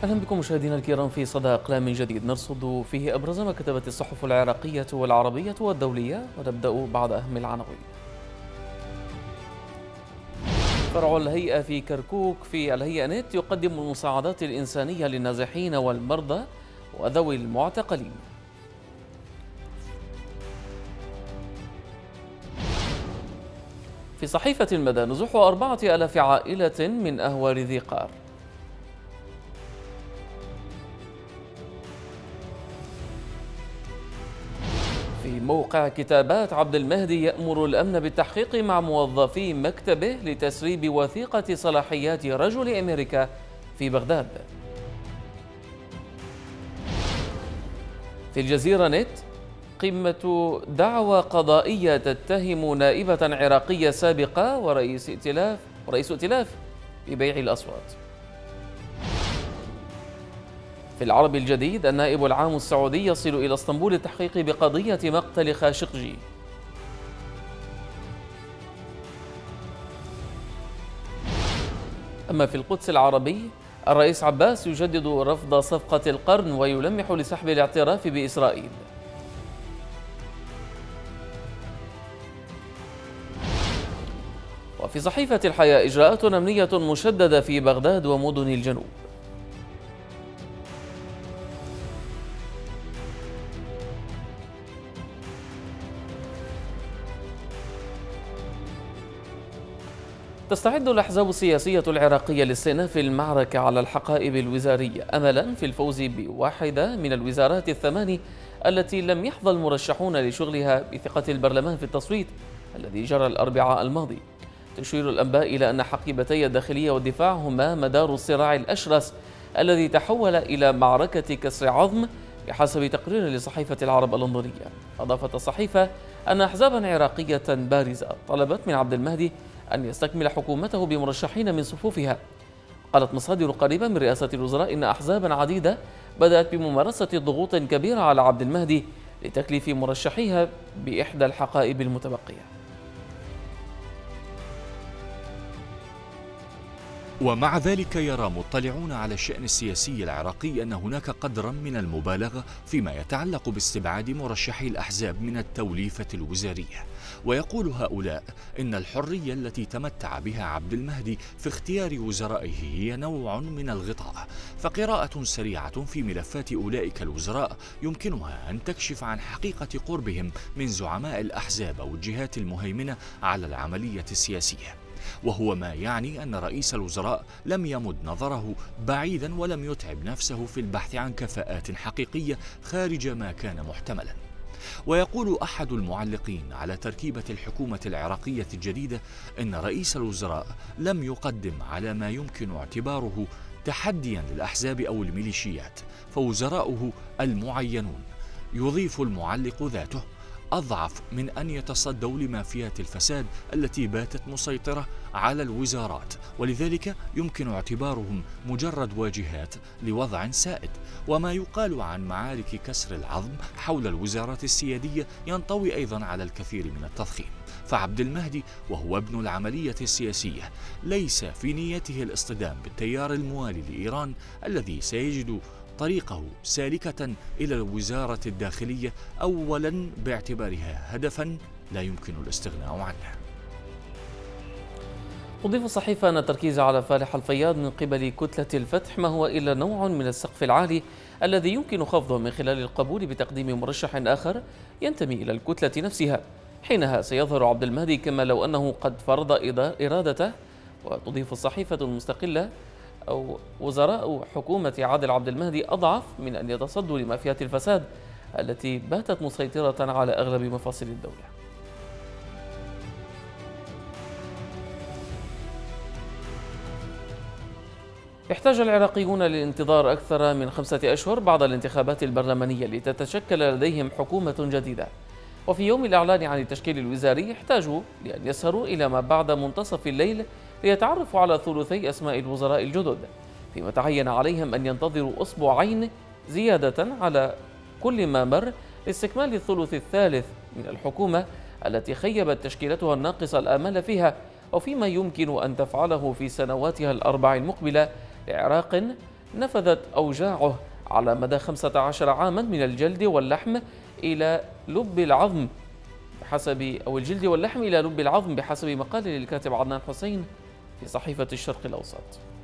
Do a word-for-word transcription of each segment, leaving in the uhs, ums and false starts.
أهلا بكم مشاهدينا الكرام في صدى أقلام جديد نرصد فيه أبرز ما كتبت الصحف العراقية والعربية والدولية، ونبدأ بعد أهم العناوين. فرع الهيئة في كركوك في الهيئة نت يقدم المساعدات الإنسانية للنازحين والمرضى وذوي المعتقلين. في صحيفة المدى نزوح أربعة آلاف عائلة من أهوار ذي قار. في موقع كتابات عبد المهدي يأمر الأمن بالتحقيق مع موظفي مكتبه لتسريب وثيقة صلاحيات رجل أمريكا في بغداد. في الجزيرة نت قمة دعوى قضائية تتهم نائبة عراقية سابقة ورئيس ائتلاف ورئيس ائتلاف ببيع الأصوات. في العربي الجديد النائب العام السعودي يصل إلى اسطنبول للتحقيق بقضية مقتل خاشقجي. أما في القدس العربي الرئيس عباس يجدد رفض صفقة القرن ويلمح لسحب الاعتراف بإسرائيل. وفي صحيفة الحياة إجراءات أمنية مشددة في بغداد ومدن الجنوب. تستعد الأحزاب السياسية العراقية لاستئناف المعركة على الحقائب الوزارية أملا في الفوز بواحدة من الوزارات الثماني التي لم يحظى المرشحون لشغلها بثقة البرلمان في التصويت الذي جرى الأربعاء الماضي. تشير الأنباء إلى أن حقيبتي الداخلية والدفاع هما مدار الصراع الأشرس الذي تحول إلى معركة كسر عظم بحسب تقرير لصحيفة العرب اللندنية. أضافت الصحيفة أن أحزابا عراقية بارزة طلبت من عبد المهدي أن يستكمل حكومته بمرشحين من صفوفها. قالت مصادر قريبة من رئاسة الوزراء إن أحزابا عديدة بدأت بممارسة ضغوط كبيرة على عبد المهدي لتكليف مرشحيها بإحدى الحقائب المتبقية. ومع ذلك يرى مطلعون على الشأن السياسي العراقي أن هناك قدرا من المبالغة فيما يتعلق باستبعاد مرشحي الأحزاب من التوليفة الوزارية. ويقول هؤلاء إن الحرية التي تمتع بها عبد المهدي في اختيار وزرائه هي نوع من الغطاء، فقراءة سريعة في ملفات أولئك الوزراء يمكنها أن تكشف عن حقيقة قربهم من زعماء الأحزاب أو الجهات المهيمنة على العملية السياسية، وهو ما يعني أن رئيس الوزراء لم يمد نظره بعيدا ولم يتعب نفسه في البحث عن كفاءات حقيقية خارج ما كان محتملا. ويقول أحد المعلقين على تركيبة الحكومة العراقية الجديدة إن رئيس الوزراء لم يقدم على ما يمكن اعتباره تحديا للأحزاب أو الميليشيات، فوزراؤه المعينون، يضيف المعلق ذاته، أضعف من أن يتصدوا لمافيات الفساد التي باتت مسيطرة على الوزارات، ولذلك يمكن اعتبارهم مجرد واجهات لوضع سائد. وما يقال عن معارك كسر العظم حول الوزارات السيادية ينطوي أيضا على الكثير من التضخيم، فعبد المهدي وهو ابن العملية السياسية ليس في نيته الاصطدام بالتيار الموالي لإيران الذي سيجد طريقه سالكة إلى الوزارة الداخلية، أولا باعتبارها هدفا لا يمكن الاستغناء عنه. تضيف الصحيفة أن التركيز على فالح الفياض من قبل كتلة الفتح ما هو إلا نوع من السقف العالي الذي يمكن خفضه من خلال القبول بتقديم مرشح آخر ينتمي إلى الكتلة نفسها. حينها سيظهر عبد المهدي كما لو أنه قد فرض إرادته. وتضيف الصحيفة المستقلة أو وزراء حكومة عادل عبد المهدي أضعف من أن يتصدوا لمافيات الفساد التي باتت مسيطرة على أغلب مفاصل الدولة. احتاج العراقيون للانتظار أكثر من خمسة أشهر بعد الانتخابات البرلمانية لتتشكل لديهم حكومة جديدة، وفي يوم الإعلان عن التشكيل الوزاري احتاجوا لأن يسهروا إلى ما بعد منتصف الليل ليتعرفوا على ثلثي أسماء الوزراء الجدد، فيما تعين عليهم أن ينتظروا أسبوعين زيادة على كل ما مر لاستكمال الثلث الثالث من الحكومة التي خيبت تشكيلتها الناقصة الآمال فيها، وفيما يمكن أن تفعله في سنواتها الأربع المقبلة لعراق نفذت أوجاعه على مدى خمسة عشر عاما من الجلد واللحم إلى لب العظم بحسب أو الجلد واللحم إلى لب العظم بحسب مقال للكاتب عدنان حسين في صحيفة الشرق الأوسط.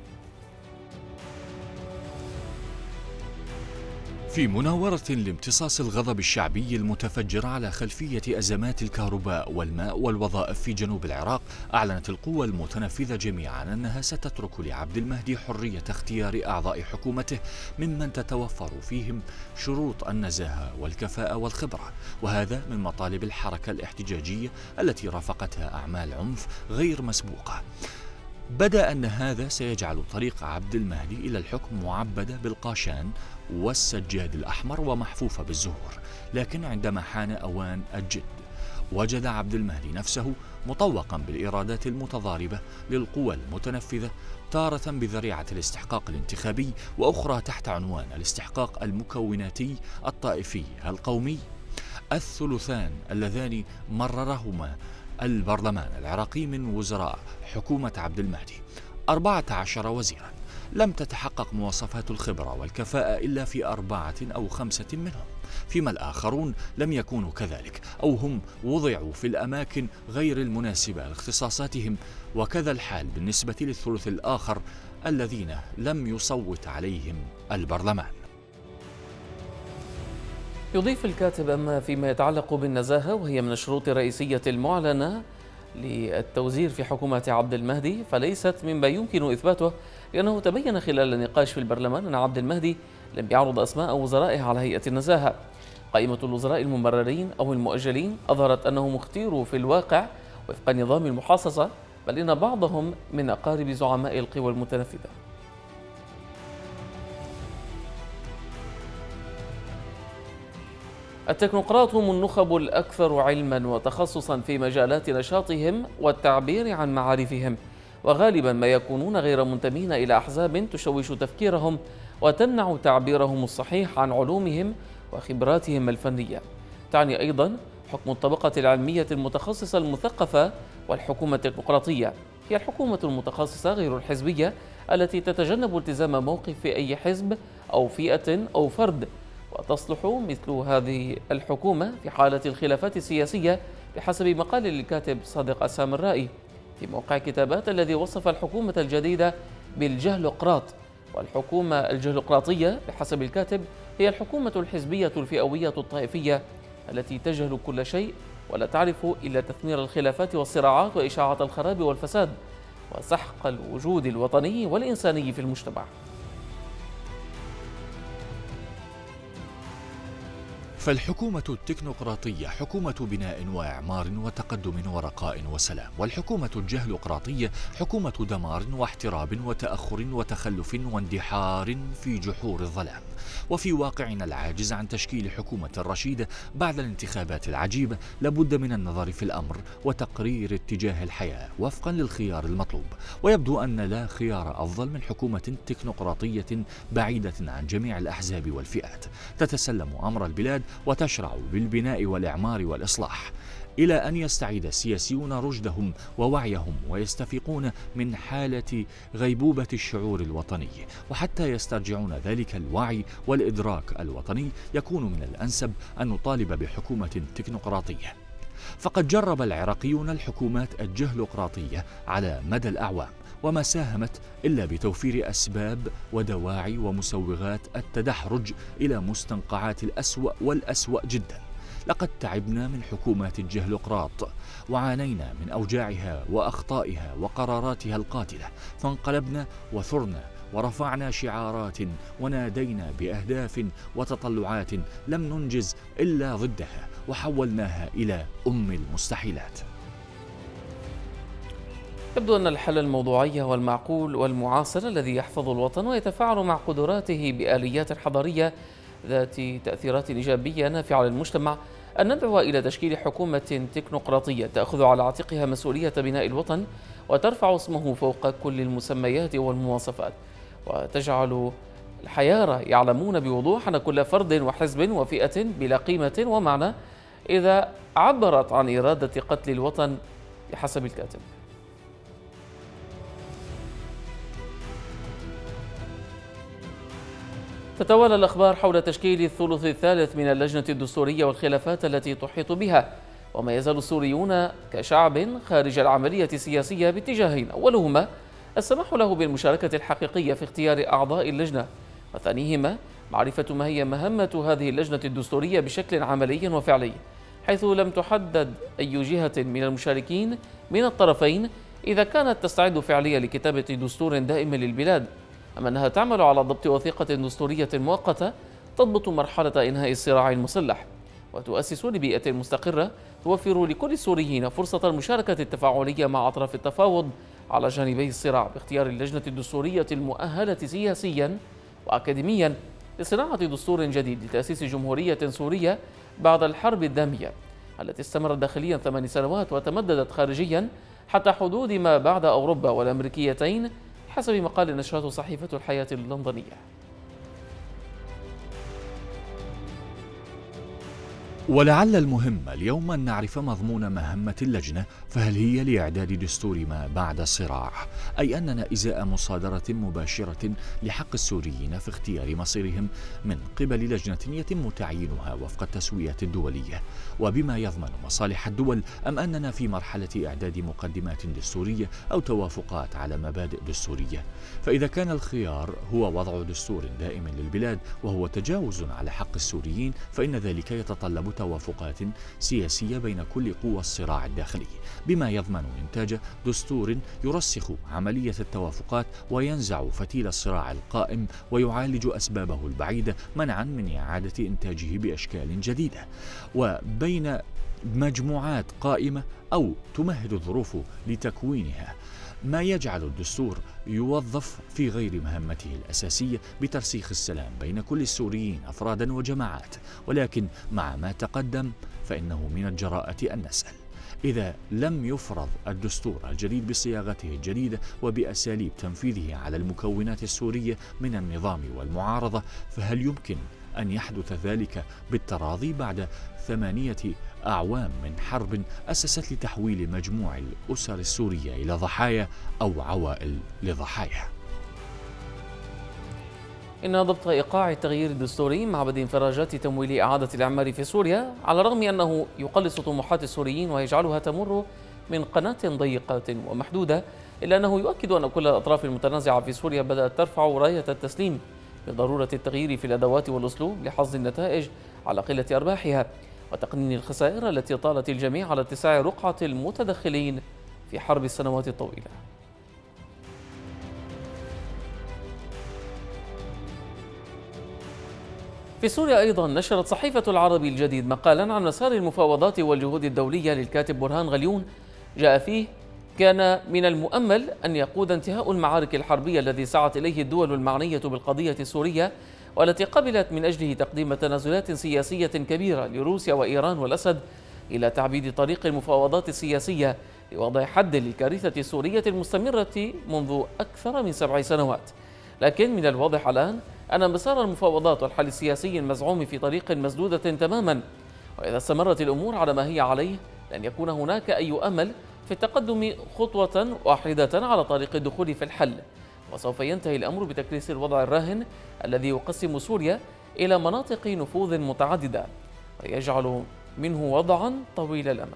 في مناورة لامتصاص الغضب الشعبي المتفجر على خلفية أزمات الكهرباء والماء والوظائف في جنوب العراق، أعلنت القوى المتنفذة جميعا أنها ستترك لعبد المهدي حرية اختيار أعضاء حكومته ممن تتوفر فيهم شروط النزاهة والكفاءة والخبرة، وهذا من مطالب الحركة الاحتجاجية التي رافقتها أعمال عنف غير مسبوقة. بدا أن هذا سيجعل طريق عبد المهدي إلى الحكم معبدة بالقاشان والسجاد الأحمر ومحفوفة بالزهور، لكن عندما حان أوان الجد وجد عبد المهدي نفسه مطوقا بالإرادات المتضاربة للقوى المتنفذة، تارة بذريعة الاستحقاق الانتخابي وأخرى تحت عنوان الاستحقاق المكوناتي الطائفي القومي، الثلثان اللذان مررهما البرلمان العراقي من وزراء حكومة عبد المهدي، أربعة عشر وزيرا، لم تتحقق مواصفات الخبرة والكفاءة إلا في أربعة أو خمسة منهم، فيما الآخرون لم يكونوا كذلك أو هم وضعوا في الأماكن غير المناسبة لاختصاصاتهم، وكذا الحال بالنسبة للثلث الآخر الذين لم يصوت عليهم البرلمان. يضيف الكاتب أما فيما يتعلق بالنزاهة وهي من الشروط الرئيسية المعلنة للتوزير في حكومة عبد المهدي، فليست مما يمكن إثباته، لأنه تبين خلال النقاش في البرلمان أن عبد المهدي لم يعرض أسماء وزرائه على هيئة النزاهة. قائمة الوزراء الممررين أو المؤجلين أظهرت أنهم اختيروا في الواقع وفق نظام المحاصصة، بل إن بعضهم من أقارب زعماء القوى المتنفذة. التكنوقراط هم النخب الأكثر علما وتخصصا في مجالات نشاطهم والتعبير عن معارفهم، وغالبا ما يكونون غير منتمين إلى أحزاب تشوش تفكيرهم وتمنع تعبيرهم الصحيح عن علومهم وخبراتهم الفنية. تعني أيضا حكم الطبقة العلمية المتخصصة المثقفة والحكومة التكنوقراطية، هي الحكومة المتخصصة غير الحزبية التي تتجنب التزام موقف أي حزب أو فئة أو فرد، وتصلح مثل هذه الحكومة في حالة الخلافات السياسية بحسب مقال للكاتب صادق السامرائي في موقع كتابات الذي وصف الحكومة الجديدة بالجهلقراط. والحكومة الجهلقراطية بحسب الكاتب هي الحكومة الحزبية الفئوية الطائفية التي تجهل كل شيء ولا تعرف إلا تثمير الخلافات والصراعات وإشاعة الخراب والفساد وسحق الوجود الوطني والإنساني في المجتمع. فالحكومة التكنوقراطية حكومة بناء وإعمار وتقدم ورقاء وسلام، والحكومة الجهلقراطية حكومة دمار واحتراب وتأخر وتخلف واندحار في جحور الظلام. وفي واقعنا العاجز عن تشكيل حكومة رشيدة بعد الانتخابات العجيبة، لابد من النظر في الأمر وتقرير اتجاه الحياة وفقا للخيار المطلوب، ويبدو أن لا خيار أفضل من حكومة تكنوقراطية بعيدة عن جميع الأحزاب والفئات، تتسلم أمر البلاد وتشرع بالبناء والإعمار والإصلاح، إلى أن يستعيد السياسيون رشدهم ووعيهم ويستفيقون من حالة غيبوبة الشعور الوطني، وحتى يسترجعون ذلك الوعي والإدراك الوطني يكون من الأنسب أن نطالب بحكومة تكنوقراطية. فقد جرب العراقيون الحكومات الجهلقراطية على مدى الأعوام، وما ساهمت إلا بتوفير أسباب ودواعي ومسوغات التدحرج إلى مستنقعات الأسوأ والأسوأ جدا. لقد تعبنا من حكومات الجهلقراط وعانينا من أوجاعها وأخطائها وقراراتها القاتلة، فانقلبنا وثرنا ورفعنا شعارات ونادينا بأهداف وتطلعات لم ننجز إلا ضدها، وحولناها إلى أم المستحيلات. يبدو أن الحل الموضوعي والمعقول والمعاصر الذي يحفظ الوطن ويتفاعل مع قدراته بآليات حضارية ذات تأثيرات إيجابية نافعة للمجتمع أن ندعو إلى تشكيل حكومة تكنوقراطية تأخذ على عاتقها مسؤولية بناء الوطن وترفع اسمه فوق كل المسميات والمواصفات، وتجعل الحيارى يعلمون بوضوح أن كل فرد وحزب وفئة بلا قيمة ومعنى إذا عبرت عن إرادة قتل الوطن بحسب الكاتب. تتوالى الأخبار حول تشكيل الثلث الثالث من اللجنة الدستورية والخلافات التي تحيط بها، وما يزال السوريون كشعب خارج العملية السياسية باتجاهين: أولهما السماح له بالمشاركة الحقيقية في اختيار أعضاء اللجنة، وثانيهما معرفة ما هي مهمة هذه اللجنة الدستورية بشكل عملي وفعلي، حيث لم تحدد أي جهة من المشاركين من الطرفين إذا كانت تستعد فعليا لكتابة دستور دائم للبلاد، أما أنها تعمل على ضبط وثيقة دستورية مؤقتة تضبط مرحلة إنهاء الصراع المسلح، وتؤسس لبيئة مستقرة توفر لكل السوريين فرصة المشاركة التفاعلية مع أطراف التفاوض على جانبي الصراع باختيار اللجنة الدستورية المؤهلة سياسيا وأكاديميا لصناعة دستور جديد لتأسيس جمهورية سورية بعد الحرب الدامية التي استمرت داخليا ثمان سنوات وتمددت خارجيا حتى حدود ما بعد أوروبا والأمريكيتين، حسب مقال نشرته صحيفة الحياة اللندنية. ولعل المهم اليوم أن نعرف مضمون مهمة اللجنة، فهل هي لإعداد دستور ما بعد الصراع، أي أننا إزاء مصادرة مباشرة لحق السوريين في اختيار مصيرهم من قبل لجنة يتم تعيينها وفق التسوية الدولية وبما يضمن مصالح الدول، أم أننا في مرحلة إعداد مقدمات دستورية أو توافقات على مبادئ دستورية؟ فإذا كان الخيار هو وضع دستور دائم للبلاد وهو تجاوز على حق السوريين، فإن ذلك يتطلب توافقات سياسية بين كل قوى الصراع الداخلي، بما يضمن إنتاج دستور يرسخ عملية التوافقات وينزع فتيل الصراع القائم ويعالج أسبابه البعيدة منعا من إعادة إنتاجه بأشكال جديدة، وبين مجموعات قائمة أو تمهد الظروف لتكوينها، ما يجعل الدستور يوظف في غير مهمته الأساسية بترسيخ السلام بين كل السوريين أفرادا وجماعات. ولكن مع ما تقدم فإنه من الجراءة أن نسأل: إذا لم يفرض الدستور الجديد بصياغته الجديدة وبأساليب تنفيذه على المكونات السورية من النظام والمعارضة، فهل يمكن أن يحدث ذلك بالتراضي بعد ثمانية أعوام من حرب أسست لتحويل مجموع الأسر السورية إلى ضحايا أو عوائل لضحايا؟ إن ضبط إيقاع التغيير الدستوري مع بدء انفراجات تمويل إعادة الإعمار في سوريا، على الرغم أنه يقلص طموحات السوريين ويجعلها تمر من قناة ضيقة ومحدودة، إلا أنه يؤكد أن كل الأطراف المتنازعة في سوريا بدأت ترفع راية التسليم بضرورة التغيير في الأدوات والأسلوب لحصد النتائج على قلة أرباحها وتقنين الخسائر التي طالت الجميع على اتساع رقعة المتدخلين في حرب السنوات الطويلة. في سوريا أيضا نشرت صحيفة العربي الجديد مقالا عن مسار المفاوضات والجهود الدولية للكاتب برهان غليون، جاء فيه: كان من المؤمل أن يقود انتهاء المعارك الحربية الذي سعت إليه الدول المعنية بالقضية السورية، والتي قبلت من أجله تقديم تنازلات سياسية كبيرة لروسيا وإيران والأسد، إلى تعبيد طريق المفاوضات السياسية لوضع حد للكارثة السورية المستمرة منذ أكثر من سبع سنوات. لكن من الواضح الآن أن مسار المفاوضات والحل السياسي المزعوم في طريق مسدودة تماما، وإذا استمرت الأمور على ما هي عليه لن يكون هناك أي أمل في التقدم خطوة واحدة على طريق الدخول في الحل، وسوف ينتهي الأمر بتكريس الوضع الراهن الذي يقسم سوريا إلى مناطق نفوذ متعددة ويجعل منه وضعا طويل الأمد.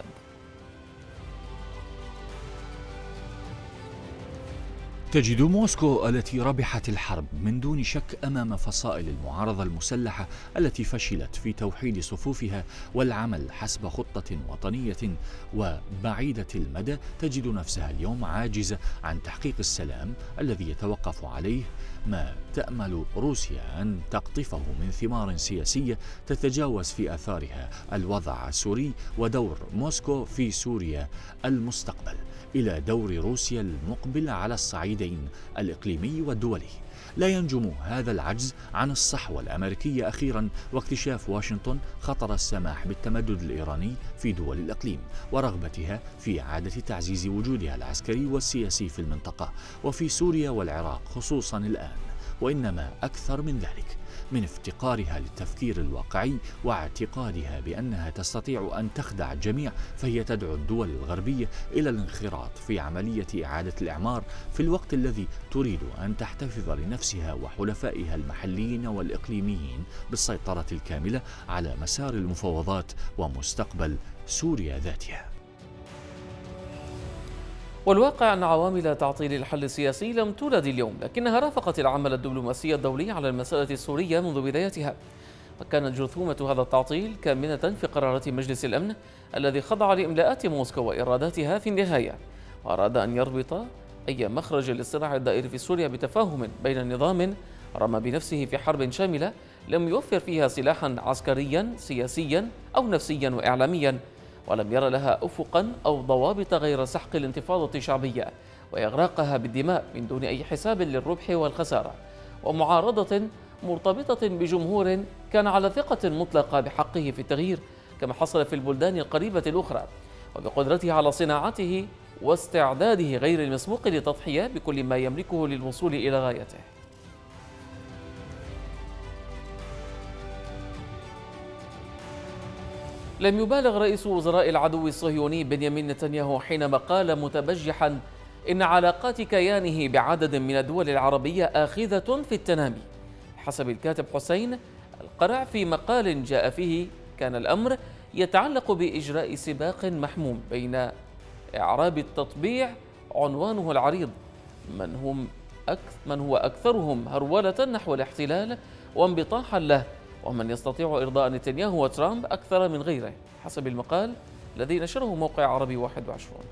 تجد موسكو التي ربحت الحرب من دون شك أمام فصائل المعارضة المسلحة التي فشلت في توحيد صفوفها والعمل حسب خطة وطنية وبعيدة المدى، تجد نفسها اليوم عاجزة عن تحقيق السلام الذي يتوقف عليه ما تأمل روسيا أن تقطفه من ثمار سياسية تتجاوز في آثارها الوضع السوري ودور موسكو في سوريا المستقبل إلى دور روسيا المقبل على الصعيدين الإقليمي والدولي. لا ينجم هذا العجز عن الصحوة الأمريكية أخيرا واكتشاف واشنطن خطر السماح بالتمدد الإيراني في دول الإقليم ورغبتها في إعادة تعزيز وجودها العسكري والسياسي في المنطقة وفي سوريا والعراق خصوصا الآن، وإنما أكثر من ذلك. من افتقارها للتفكير الواقعي واعتقادها بأنها تستطيع أن تخدع الجميع، فهي تدعو الدول الغربية إلى الانخراط في عملية إعادة الإعمار في الوقت الذي تريد أن تحتفظ لنفسها وحلفائها المحليين والإقليميين بالسيطرة الكاملة على مسار المفاوضات ومستقبل سوريا ذاتها. والواقع أن عوامل تعطيل الحل السياسي لم تولد اليوم، لكنها رافقت العمل الدبلوماسي الدولي على المسألة السورية منذ بدايتها، وكانت جرثومة هذا التعطيل كامنة في قرارات مجلس الأمن الذي خضع لإملاءات موسكو وإراداتها في النهاية، وأراد أن يربط أي مخرج للصراع الدائري في سوريا بتفاهم بين نظام رمى بنفسه في حرب شاملة لم يوفر فيها سلاحا عسكريا سياسيا أو نفسيا وإعلاميا، ولم ير لها أفقا أو ضوابط غير سحق الانتفاضة الشعبية وإغراقها بالدماء من دون أي حساب للربح والخسارة، ومعارضة مرتبطة بجمهور كان على ثقة مطلقة بحقه في التغيير كما حصل في البلدان القريبة الأخرى، وبقدرته على صناعته واستعداده غير المسبوق للتضحية بكل ما يملكه للوصول إلى غايته. لم يبالغ رئيس وزراء العدو الصهيوني بنيامين نتنياهو حينما قال متبجحا إن علاقات كيانه بعدد من الدول العربية آخذة في التنامي. حسب الكاتب حسين القرع في مقال جاء فيه كان الأمر يتعلق بإجراء سباق محموم بين إعراب التطبيع عنوانه العريض من هم أكثر من هو أكثرهم هرولة نحو الاحتلال وانبطاحا له، ومن يستطيع إرضاء نتنياهو وترامب أكثر من غيره، حسب المقال الذي نشره موقع عربي واحد وعشرين.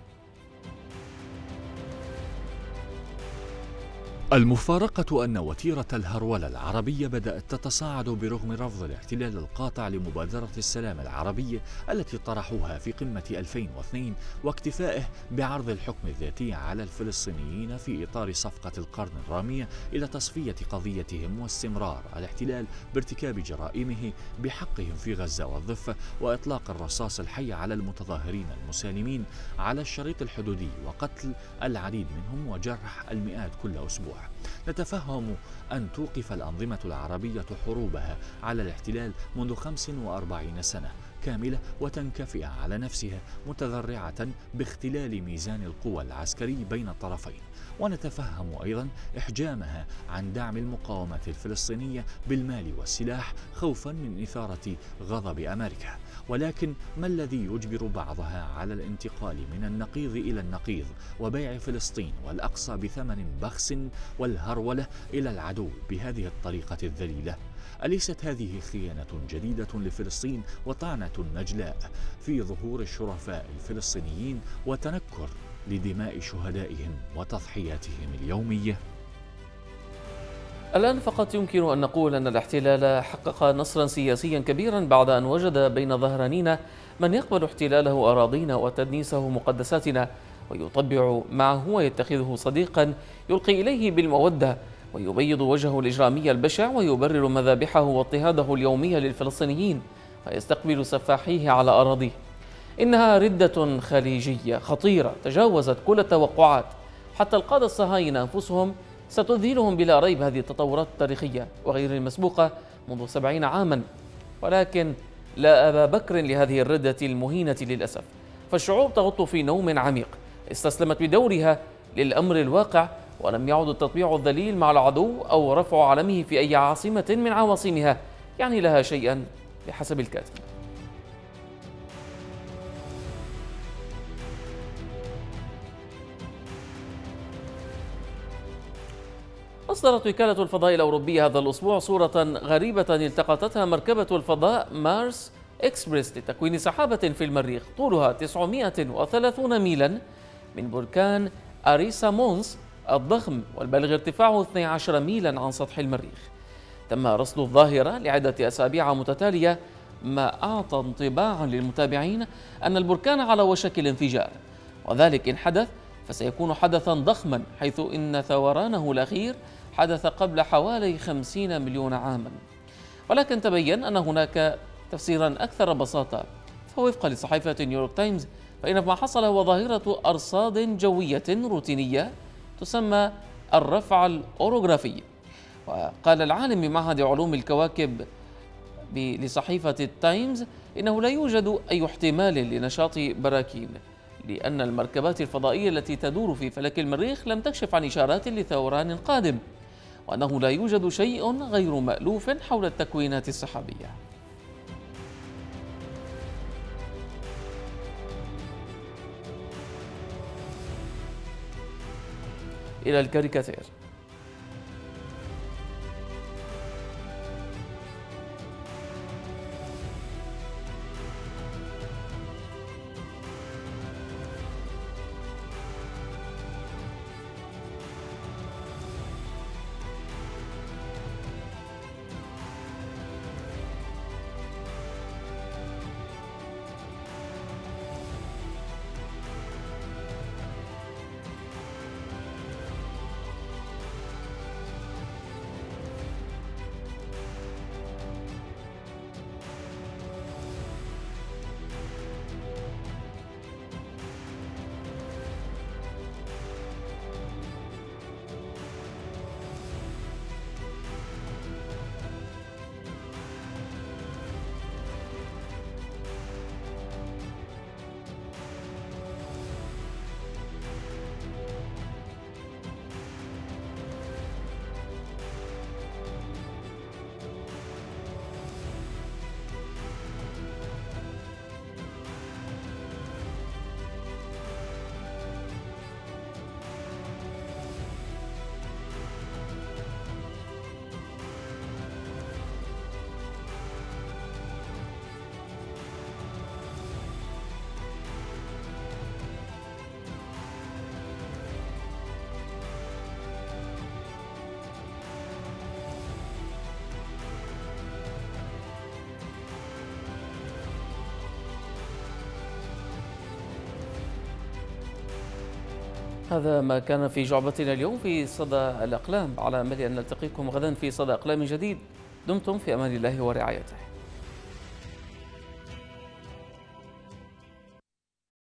المفارقة أن وتيرة الهرولة العربية بدأت تتصاعد برغم رفض الاحتلال القاطع لمبادرة السلام العربية التي طرحوها في قمة ألفين واثنين واكتفائه بعرض الحكم الذاتي على الفلسطينيين في إطار صفقة القرن الرامية إلى تصفية قضيتهم واستمرار الاحتلال بارتكاب جرائمه بحقهم في غزة والضفة وإطلاق الرصاص الحي على المتظاهرين المسالمين على الشريط الحدودي وقتل العديد منهم وجرح المئات كل أسبوع. نتفهم أن توقف الأنظمة العربية حروبها على الاحتلال منذ خمس وأربعين سنة كاملة وتنكفئ على نفسها متذرعة باختلال ميزان القوى العسكري بين الطرفين، ونتفهم أيضا إحجامها عن دعم المقاومة الفلسطينية بالمال والسلاح خوفا من إثارة غضب أمريكا. ولكن ما الذي يجبر بعضها على الانتقال من النقيض إلى النقيض وبيع فلسطين والأقصى بثمن بخس والهرولة إلى العدو بهذه الطريقة الذليلة؟ أليست هذه خيانة جديدة لفلسطين وطعنة نجلاء في ظهور الشرفاء الفلسطينيين وتنكر لدماء شهدائهم وتضحياتهم اليومية؟ الآن فقط يمكن أن نقول أن الاحتلال حقق نصرا سياسيا كبيرا بعد أن وجد بين ظهرانينا من يقبل احتلاله أراضينا وتدنيسه مقدساتنا ويطبع معه ويتخذه صديقا يلقي إليه بالمودة ويبيض وجهه الإجرامي البشع ويبرر مذابحه واضطهاده اليومي للفلسطينيين ويستقبل سفاحيه على أراضيه. إنها ردة خليجية خطيرة تجاوزت كل التوقعات، حتى القادة الصهاينة أنفسهم ستذهلهم بلا ريب هذه التطورات التاريخية وغير المسبوقة منذ سبعين عاما، ولكن لا أبا بكر لهذه الردة المهينة للأسف، فالشعوب تغط في نوم عميق استسلمت بدورها للأمر الواقع، ولم يعد التطبيع الذليل مع العدو أو رفع علمه في أي عاصمة من عواصمها يعني لها شيئا بحسب الكاتب. أصدرت وكالة الفضاء الأوروبية هذا الأسبوع صورة غريبة التقطتها مركبة الفضاء مارس إكسبريس لتكوين سحابة في المريخ طولها تسعمائة وثلاثين ميلا من بركان أريسا مونس الضخم والبالغ ارتفاعه اثني عشر ميلا عن سطح المريخ. تم رصد الظاهرة لعدة أسابيع متتالية، ما أعطى انطباعا للمتابعين أن البركان على وشك الانفجار، وذلك إن حدث فسيكون حدثا ضخما حيث إن ثورانه الأخير حدث قبل حوالي خمسين مليون عاما. ولكن تبين أن هناك تفسيرا أكثر بساطة، فوفقا لصحيفة نيويورك تايمز فإن ما حصل هو ظاهرة أرصاد جوية روتينية تسمى الرفع الأوروغرافي، وقال العالم بمعهد علوم الكواكب لصحيفة التايمز إنه لا يوجد أي احتمال لنشاط براكين، لأن المركبات الفضائية التي تدور في فلك المريخ لم تكشف عن إشارات لثوران قادم، وأنه لا يوجد شيء غير مألوف حول التكوينات السحابية. إلى الكاريكاتير. هذا ما كان في جعبتنا اليوم في صدى الأقلام، على أمل أن نلتقيكم غدا في صدى أقلام جديد. دمتم في أمان الله ورعايته.